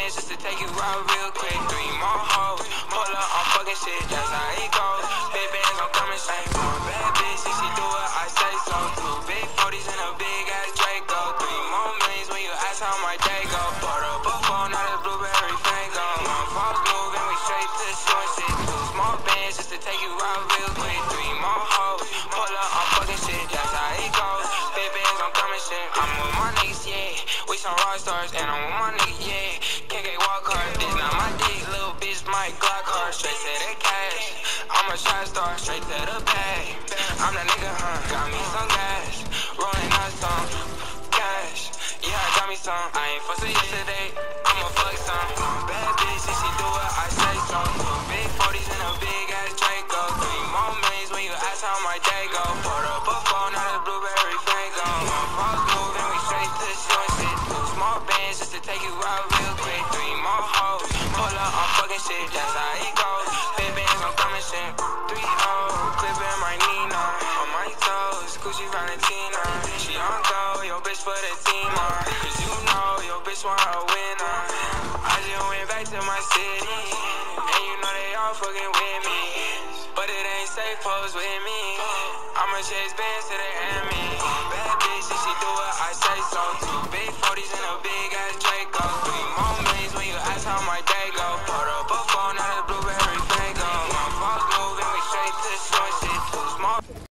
bands just to take you out real quick. 3 more hoes, pull up, I'm fucking shit, that's how it goes. Big bands, I'm coming straight for a bad bitch. If she do it, I say so. 2 big 40s and a big ass Draco. 3 more millions when you ask how my day go. Bought up a phone, not a blueberry Faygo. 1 false move and we straight to the short shit. 2 small bands just to take you out real quick. 3 more hoes, pull up, I'm fucking shit, that's how it goes. Big bands, I'm coming shit. I'm with my niggas, yeah. We some rock stars and I'm with my niggas, yeah. Can't get walk hard, this not my dick, little bitch, my Glock hard. Straight to the cash, I'm a shot star, straight to the bag. I'm that nigga, got me some gas, rolling out some cash. Yeah, I got me some, I ain't fussing yesterday, I'ma fuck some. Bad bitch, if she do it, I say so. 2 big 40s and a big ass Draco. 3 more millions when you ask how my day go. Bought up a phone, not a blueberry Faygo. 1 false move and we straight to the short shit. 2 small bands just to take you out real quick. 3 more hoes, pull up, I'm fucking shit, that's how it goes. Big bands, I'm coming shit. 3 clipping my Nina on my toes. Gucci Valentina, she on go, yo bitch for the team. Cause you know your bitch want a winner. I just went back to my city, and you know they all fucking with me. But it ain't safe, pose with me. I'ma chase bands to the enemy. Bad bitch, if she do it, I say so. 2 big